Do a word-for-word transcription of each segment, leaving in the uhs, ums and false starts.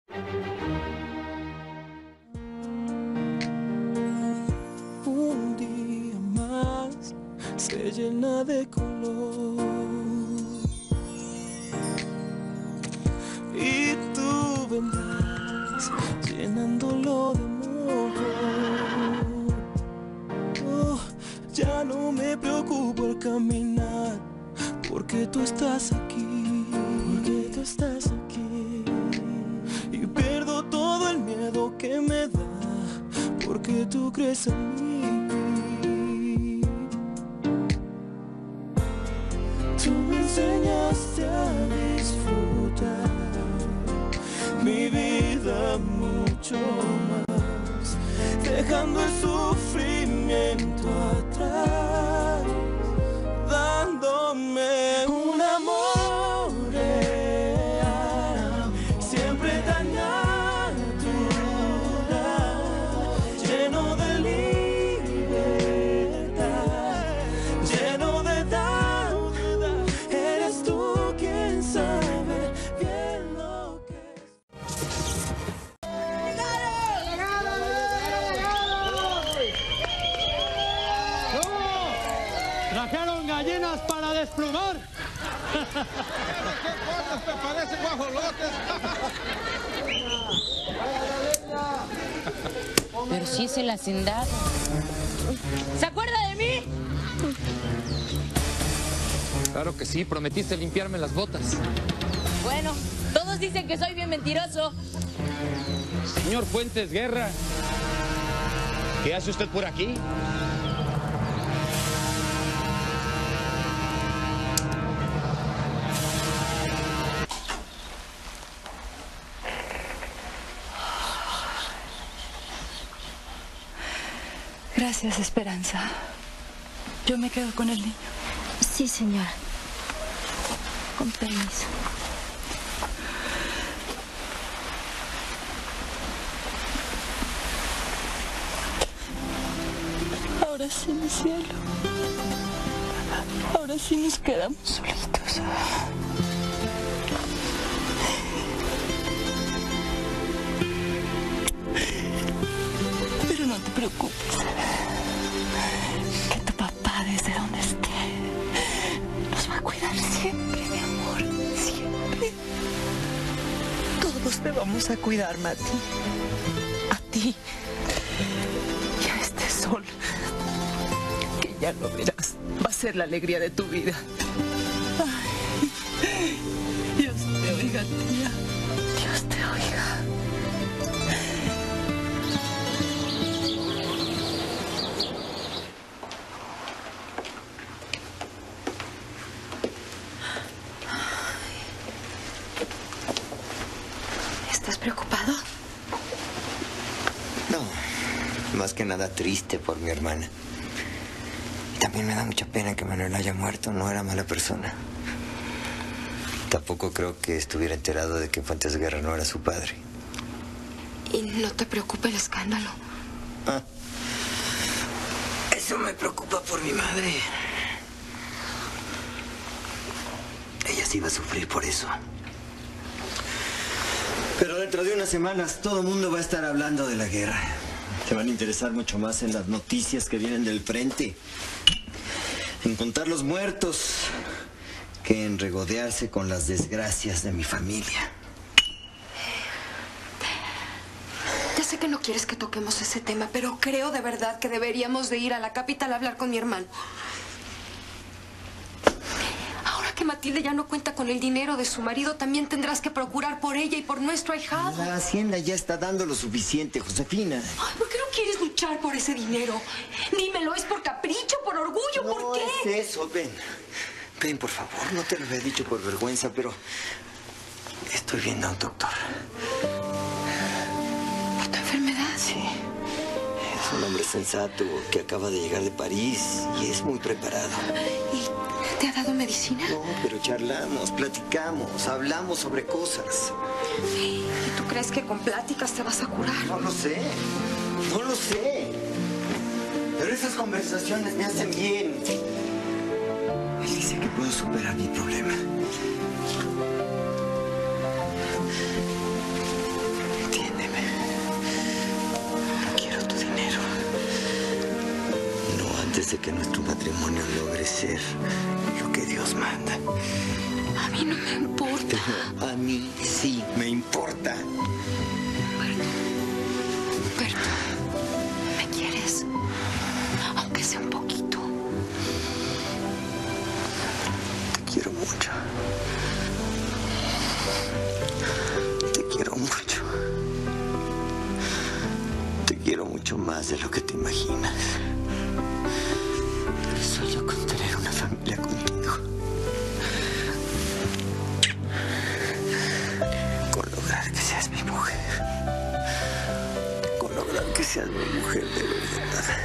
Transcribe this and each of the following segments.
Un día más se llena de color y tú vendrás llenándolo de amor. Oh, ya no me preocupo al caminar, porque tú estás aquí, porque tú estás aquí. Y pierdo todo el miedo que me da, porque tú crees en mí. Tú me enseñaste a disfrutar mi vida mucho más, dejando el sufrimiento atrás, dándome un amor real, siempre tan natural, lleno de libertad, lleno de dar. Eres tú quien sabe bien lo que Trajeron gallinas para desplumar. ¿Qué cosas te parecen guajolotes? Pero sí es el hacendado. ¿Se acuerda de mí? Claro que sí, prometiste limpiarme las botas. Bueno, todos dicen que soy bien mentiroso. Señor Fuentes Guerra, ¿qué hace usted por aquí? Gracias, Esperanza. Yo me quedo con el niño. Sí, señora. Con permiso. Ahora sí, mi cielo. Ahora sí nos quedamos solitos. Pero no te preocupes. Que tu papá, desde donde esté, nos va a cuidar siempre, mi amor. Siempre. Todos te vamos a cuidar, Mati. A ti. Y a este sol. Que ya lo verás. Va a ser la alegría de tu vida. Ay, Dios te oiga, tía. Dios te oiga. ¿Estás preocupado? No, más que nada triste por mi hermana. Y también me da mucha pena que Manuel haya muerto, no era mala persona. Tampoco creo que estuviera enterado de que Fuentes Guerra no era su padre. ¿Y no te preocupa el escándalo? Ah, eso me preocupa por mi madre. Ella sí va a sufrir por eso. Pero dentro de unas semanas todo el mundo va a estar hablando de la guerra. Se van a interesar mucho más en las noticias que vienen del frente, en contar los muertos, que en regodearse con las desgracias de mi familia. Ya sé que no quieres que toquemos ese tema, pero creo de verdad que deberíamos de ir a la capital a hablar con mi hermano. Ahora que Matilde ya no cuenta con el dinero de su marido, también tendrás que procurar por ella y por nuestro ahijado. La hacienda ya está dando lo suficiente, Josefina. Ay, ¿por qué no quieres luchar por ese dinero? Dímelo, ¿es por capricho, por orgullo, No por qué? No es eso, ven. Ven, por favor, no te lo había dicho por vergüenza, pero estoy viendo a un doctor. ¿Por tu enfermedad? Sí. Es un hombre sensato que acaba de llegar de París y es muy preparado. ¿Y te ha dado medicina? No, pero charlamos, platicamos, hablamos sobre cosas. ¿Y tú crees que con pláticas te vas a curar? No lo sé, no lo sé. Pero esas conversaciones me hacen bien. Él dice que puedo superar mi problema. antes de que nuestro matrimonio logre ser lo que Dios manda. A mí no me importa. Pero a mí sí me importa. Berto, Berto, ¿me quieres? Aunque sea un poquito. Te quiero mucho. Te quiero mucho. Te quiero mucho más de lo que te imaginas. Sueño con tener una familia contigo. Con lograr que seas mi mujer. Con lograr que seas mi mujer de verdad.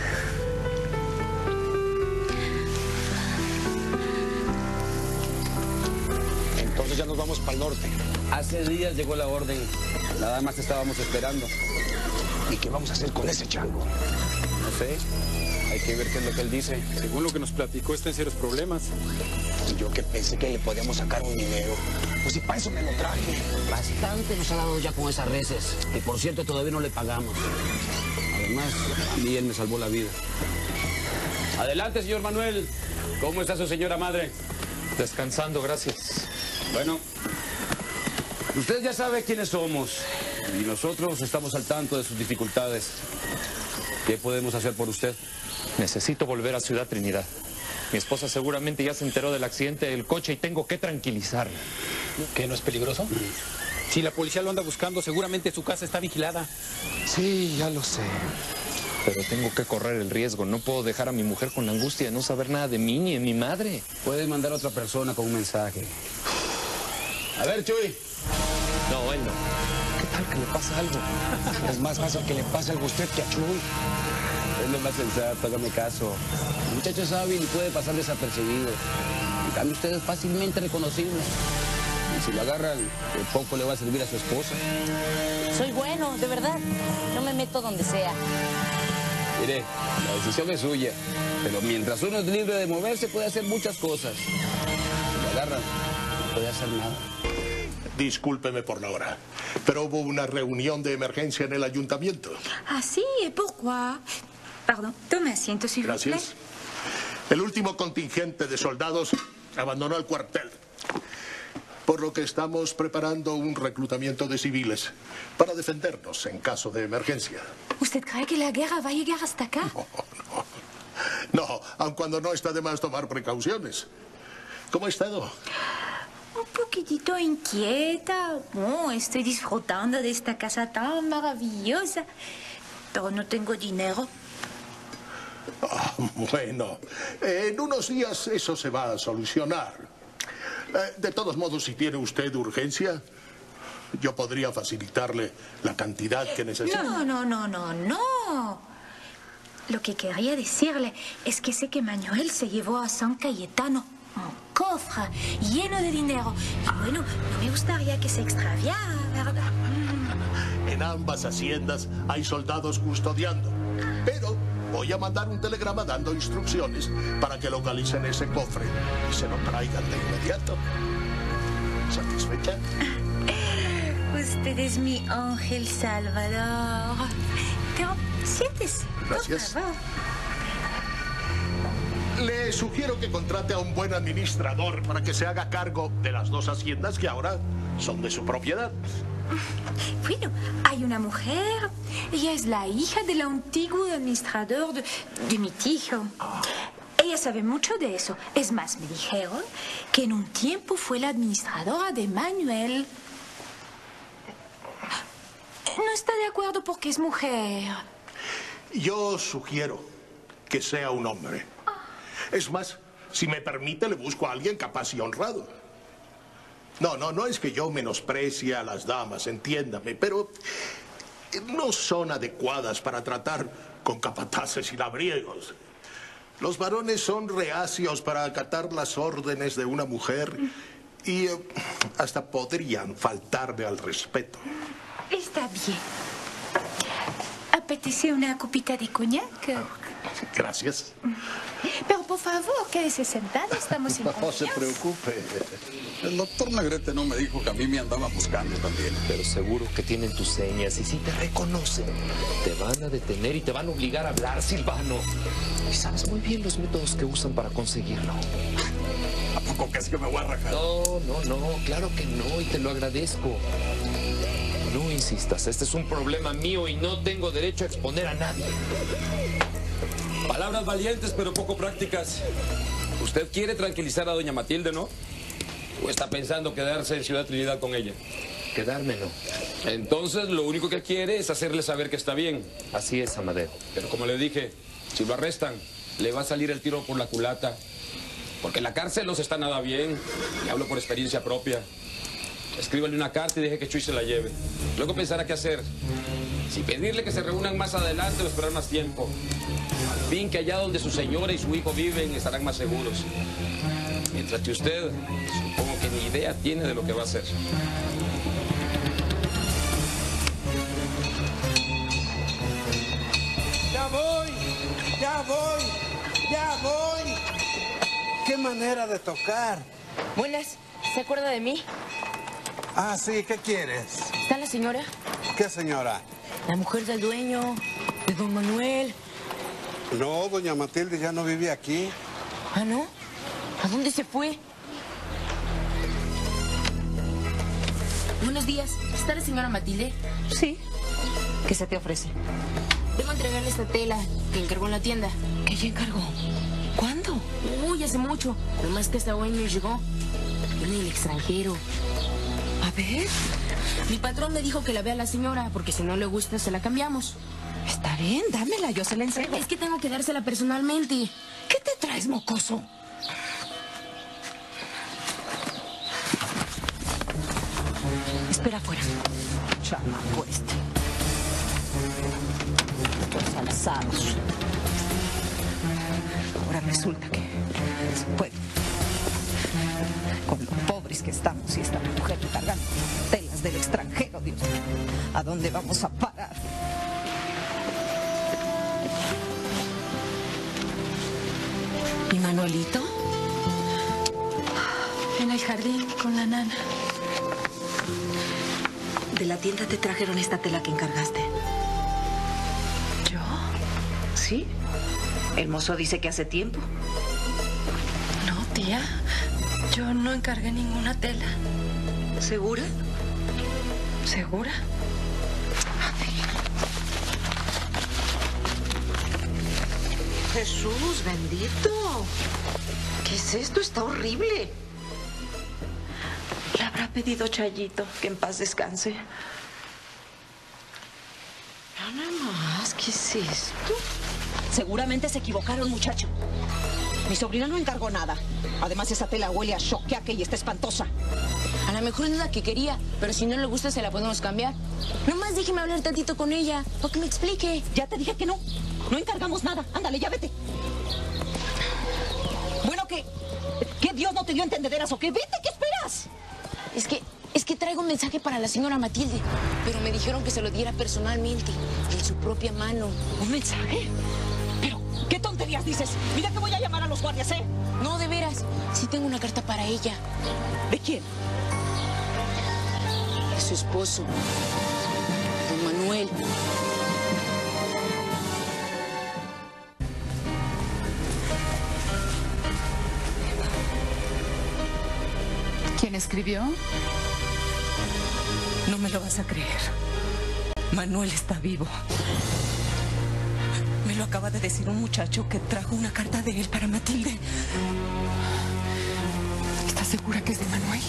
Entonces ya nos vamos para el norte. Hace días llegó la orden. Nada más estábamos esperando. ¿Y qué vamos a hacer con ese chango? No sé. Hay que ver qué es lo que él dice. Según lo que nos platicó, está en serios problemas. Yo que pensé que le podíamos sacar un dinero. Pues si para eso me lo traje. Bastante nos ha dado ya con esas reses. Que por cierto todavía no le pagamos. Además, a mí él me salvó la vida. Adelante, señor Manuel. ¿Cómo está su señora madre? Descansando, gracias. Bueno, usted ya sabe quiénes somos. Y nosotros estamos al tanto de sus dificultades. ¿Qué podemos hacer por usted? Necesito volver a Ciudad Trinidad. Mi esposa seguramente ya se enteró del accidente del coche y tengo que tranquilizarla. ¿Qué, no es peligroso? Si la policía lo anda buscando, seguramente su casa está vigilada. Sí, ya lo sé. Pero tengo que correr el riesgo. No puedo dejar a mi mujer con la angustia de no saber nada de mí ni de mi madre. Puede mandar a otra persona con un mensaje. A ver, Chuy. No, él no. ¿Qué tal que le pasa algo? Es más fácil que le pase algo a usted que a Chuy. Es lo más sensato, hágame caso. El muchacho es hábil y puede pasar desapercibido. En cambio, usted es fácilmente reconocible. Y si lo agarran, de poco le va a servir a su esposa. Soy bueno, de verdad. No me meto donde sea. Mire, la decisión es suya. Pero mientras uno es libre de moverse, puede hacer muchas cosas. Si lo agarran, no puede hacer nada. Discúlpeme por la hora, pero hubo una reunión de emergencia en el ayuntamiento. Ah, sí, ¿y por qué? Perdón, tome asiento, si Gracias. El último contingente de soldados abandonó el cuartel, por lo que estamos preparando un reclutamiento de civiles para defendernos en caso de emergencia. ¿Usted cree que la guerra va a llegar hasta acá? No, no. No, aun cuando no está de más tomar precauciones. ¿Cómo ha estado? Un poquitito inquieta. Oh, estoy disfrutando de esta casa tan maravillosa, pero no tengo dinero. Ah, bueno, en unos días eso se va a solucionar. Eh, de todos modos, si tiene usted urgencia, yo podría facilitarle la cantidad que necesita. No, no, no, no, no. Lo que quería decirle es que sé que Manuel se llevó a San Cayetano un cofre lleno de dinero. Y bueno, no me gustaría que se extraviara, ¿verdad? En ambas haciendas hay soldados custodiando, pero voy a mandar un telegrama dando instrucciones para que localicen ese cofre y se lo traigan de inmediato. ¿Satisfecha? Usted es mi ángel salvador. Pero siéntese, Gracias. por favor. Le sugiero que contrate a un buen administrador para que se haga cargo de las dos haciendas que ahora son de su propiedad. Bueno, hay una mujer. Ella es la hija del antiguo administrador de, de mi tío. Ella sabe mucho de eso. Es más, me dijeron que en un tiempo fue la administradora de Manuel. No está de acuerdo porque es mujer. Yo sugiero que sea un hombre. Es más, si me permite, le busco a alguien capaz y honrado. No, no, no es que yo menosprecie a las damas, entiéndame, pero no son adecuadas para tratar con capataces y labriegos. Los varones son reacios para acatar las órdenes de una mujer y eh, hasta podrían faltarle al respeto. Está bien. ¿Apetece una copita de coñac? Gracias. Pero por favor, quédese sentada, estamos en No se confianza. preocupe. El doctor Negrete no me dijo que a mí me andaba buscando también. Pero seguro que tienen tus señas y si te reconocen, te van a detener y te van a obligar a hablar, Silvano. Y sabes muy bien los métodos que usan para conseguirlo. ¿A poco crees que me voy a rajar? No, no, no, claro que no, y te lo agradezco. No insistas, este es un problema mío y no tengo derecho a exponer a nadie. Palabras valientes, pero poco prácticas. Usted quiere tranquilizar a doña Matilde, ¿no? ¿O está pensando quedarse en Ciudad Trinidad con ella? Quedarme no. Entonces, lo único que quiere es hacerle saber que está bien. Así es, Amadeo. Pero como le dije, si lo arrestan, le va a salir el tiro por la culata. Porque en la cárcel no se está nada bien. Y hablo por experiencia propia. Escríbale una carta y deje que Chuy se la lleve. Luego pensará qué hacer. Si pedirle que se reúnan más adelante o esperar más tiempo. Al fin que allá donde su señora y su hijo viven estarán más seguros. Mientras que usted, supongo que ni idea tiene de lo que va a hacer. Ya voy, ya voy, ya voy. Qué manera de tocar. Buenas, ¿se acuerda de mí? Ah, sí, ¿qué quieres? ¿Está la señora? ¿Qué señora? La mujer del dueño, de don Manuel. No, doña Matilde ya no vive aquí. ¿Ah, no? ¿A dónde se fue? Buenos días. ¿Está la señora Matilde? Sí. ¿Qué se te ofrece? Debo entregarle esta tela que encargó en la tienda. ¿Que ella encargó? ¿Cuándo? Uy, hace mucho. Nomás que esta hoy me llegó. Viene del extranjero. A ver. Mi patrón me dijo que la vea a la señora, porque si no le gusta, se la cambiamos. Está bien, dámela, yo se la enseño. Es que tengo que dársela personalmente. ¿Qué te traes, mocoso? Espera afuera. Chamaco este. Los alzados. Ahora resulta que se puede. Con lo pobres que estamos y esta mujer cargando telas del extranjero, Dios mío. ¿A dónde vamos a parar? ¿Y Manuelito? En el jardín con la nana. De la tienda te trajeron esta tela que encargaste. ¿Yo? ¿Sí? El mozo dice que hace tiempo. No, tía. Yo no encargué ninguna tela. ¿Segura? ¿Segura? Jesús, bendito. ¿Qué es esto? Está horrible. Le habrá pedido Chayito que en paz descanse. No, nada más. ¿Qué es esto? Seguramente se equivocaron, muchacho. Mi sobrina no encargó nada. Además, esa tela huele a choqueaque y está espantosa. A lo mejor no es la que quería, pero si no le gusta se la podemos cambiar. Nomás déjeme hablar tantito con ella, para que me explique. Ya te dije que no. No encargamos nada. Ándale, ya vete. Bueno, ¿qué? ¿Qué Dios no te dio entendederas o qué? Vete, ¿qué esperas? Es que, es que traigo un mensaje para la señora Matilde, pero me dijeron que se lo diera personalmente, en su propia mano. ¿Un mensaje? Pero, ¿qué tonterías dices? Mira que voy a llamar a los guardias, ¿eh? No, de veras. Sí tengo una carta para ella. ¿De quién? De su esposo, don Manuel. ¿Quién escribió? No me lo vas a creer. Manuel está vivo. Me lo acaba de decir un muchacho que trajo una carta de él para Matilde. ¿Estás segura que es de Manuel?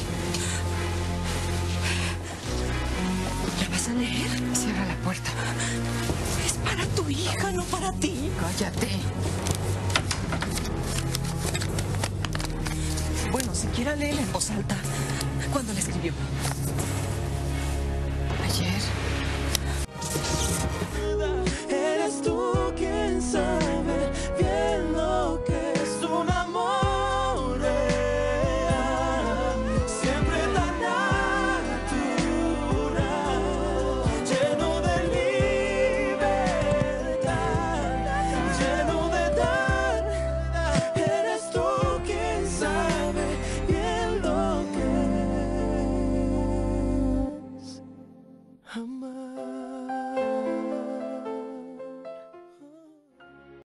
¿La vas a leer? Cierra la puerta. Es para tu hija, no para ti. Cállate. Bueno, siquiera léela en voz alta. ¿Cuándo la escribió? Ayer. Eres tú quien sabe bien lo que es un amor real, siempre tan natural, lleno de libertad, lleno de dar. Eres más.